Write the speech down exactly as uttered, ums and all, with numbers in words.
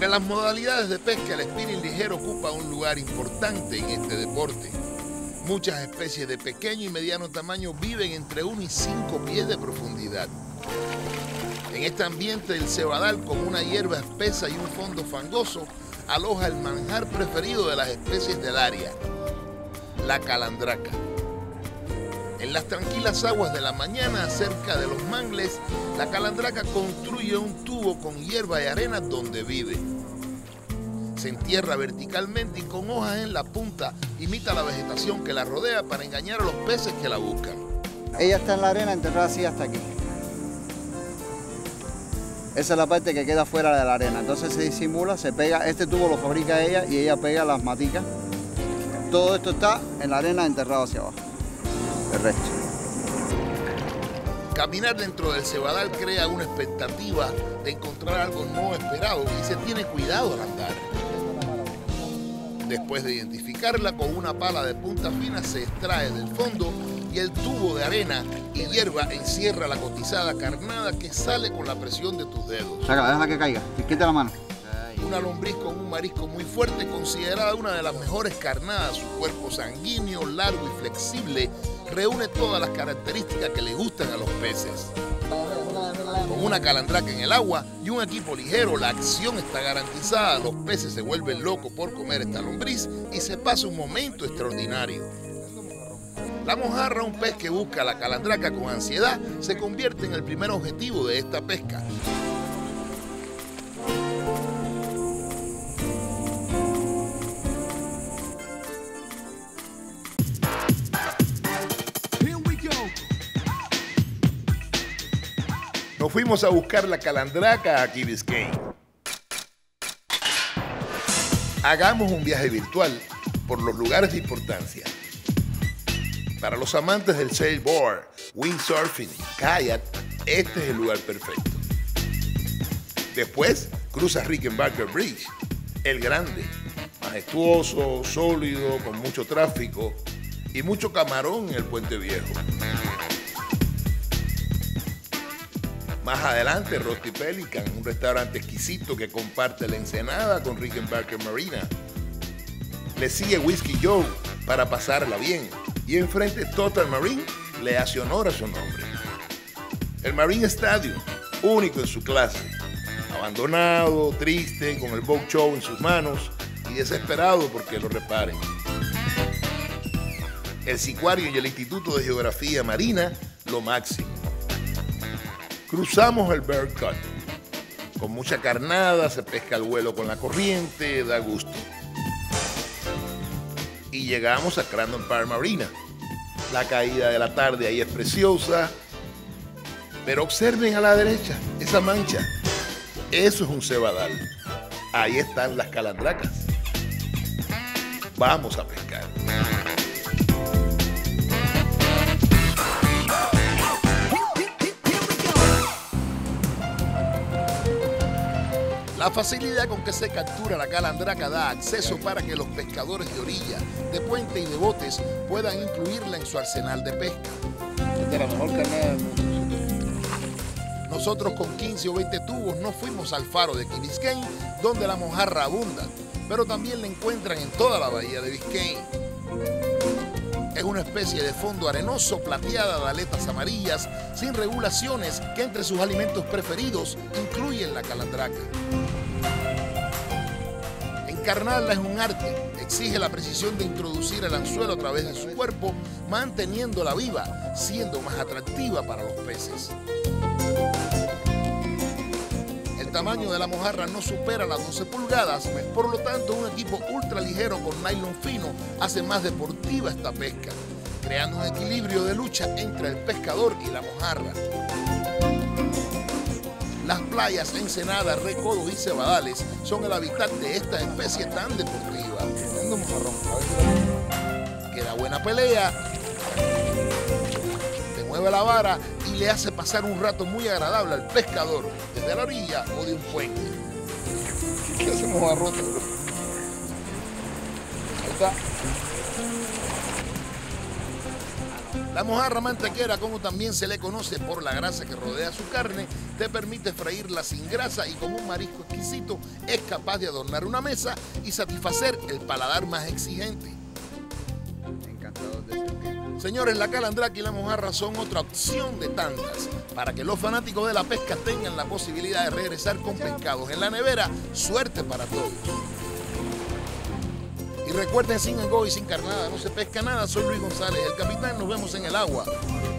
Entre las modalidades de pesca, el spinning ligero ocupa un lugar importante en este deporte. Muchas especies de pequeño y mediano tamaño viven entre uno y cinco pies de profundidad. En este ambiente del cebadal, con una hierba espesa y un fondo fangoso, aloja el manjar preferido de las especies del área, la calandraca. En las tranquilas aguas de la mañana, cerca de los mangles, la calandraca construye un tubo con hierba y arena donde vive. Se entierra verticalmente y con hojas en la punta imita la vegetación que la rodea para engañar a los peces que la buscan. Ella está en la arena enterrada así hasta aquí. Esa es la parte que queda fuera de la arena. Entonces se disimula, se pega, este tubo lo fabrica ella y ella pega las maticas. Todo esto está en la arena enterrado hacia abajo. El resto. Caminar dentro del cebadal crea una expectativa de encontrar algo no esperado y se tiene cuidado al andar. Después de identificarla, con una pala de punta fina se extrae del fondo y el tubo de arena y hierba encierra la cotizada carnada que sale con la presión de tus dedos. Sácala, déjala que caiga. Quita la mano. Una lombriz con un marisco muy fuerte, considerada una de las mejores carnadas. Su cuerpo sanguíneo, largo y flexible reúne todas las características que le gustan a los peces. Con una calandraca en el agua y un equipo ligero, la acción está garantizada. Los peces se vuelven locos por comer esta lombriz y se pasa un momento extraordinario. La mojarra, un pez que busca la calandraca con ansiedad, se convierte en el primer objetivo de esta pesca. Nos fuimos a buscar la calandraca a Key Biscayne. Hagamos un viaje virtual por los lugares de importancia. Para los amantes del sailboard, windsurfing y kayak, este es el lugar perfecto. Después, cruza Rickenbacker Bridge, el grande, majestuoso, sólido, con mucho tráfico y mucho camarón en el puente viejo. Más adelante, Rusty Pelican, un restaurante exquisito que comparte la Ensenada con Rickenbacker Marina. Le sigue Whiskey Joe para pasarla bien. Y enfrente Total Marine le hace honor a su nombre. El Marine Stadium, único en su clase. Abandonado, triste, con el boat show en sus manos y desesperado porque lo reparen. El Sicuario y el Instituto de Geografía Marina, lo máximo. Cruzamos el Bird Cut. Con mucha carnada, se pesca al vuelo con la corriente, da gusto. Y llegamos a Crandon Park Marina. La caída de la tarde ahí es preciosa. Pero observen a la derecha, esa mancha. Eso es un cebadal. Ahí están las calandracas. Vamos a pescar. La facilidad con que se captura la calandraca da acceso para que los pescadores de orilla, de puente y de botes puedan incluirla en su arsenal de pesca. Esta es la mejor carnada del mundo. Nosotros con quince o veinte tubos nos fuimos al faro de Key Biscayne, donde la mojarra abunda, pero también la encuentran en toda la bahía de Biscayne. Es una especie de fondo arenoso, plateada de aletas amarillas, sin regulaciones, que entre sus alimentos preferidos incluyen la calandraca. Encarnarla es un arte, exige la precisión de introducir el anzuelo a través de su cuerpo, manteniéndola viva, siendo más atractiva para los peces. El tamaño de la mojarra no supera las doce pulgadas, por lo tanto un equipo ultra ligero con nylon fino hace más deportiva esta pesca, creando un equilibrio de lucha entre el pescador y la mojarra. Las playas, ensenadas, recodos y cebadales son el hábitat de esta especie tan deportiva. Queda buena pelea, te mueve la vara y le hace pasar un rato muy agradable al pescador desde la orilla o de un puente. ¿Qué hacemos barrote? Ahí está. La mojarra mantequera, como también se le conoce por la grasa que rodea su carne, te permite freírla sin grasa y con un marisco exquisito es capaz de adornar una mesa y satisfacer el paladar más exigente. Encantado de sentir. Señores, la calandraca y la mojarra son otra opción de tantas para que los fanáticos de la pesca tengan la posibilidad de regresar con pescados en la nevera. Suerte para todos. Y recuerden, sin engo y sin carnada no se pesca nada. Soy Luis González, el capitán. Nos vemos en el agua.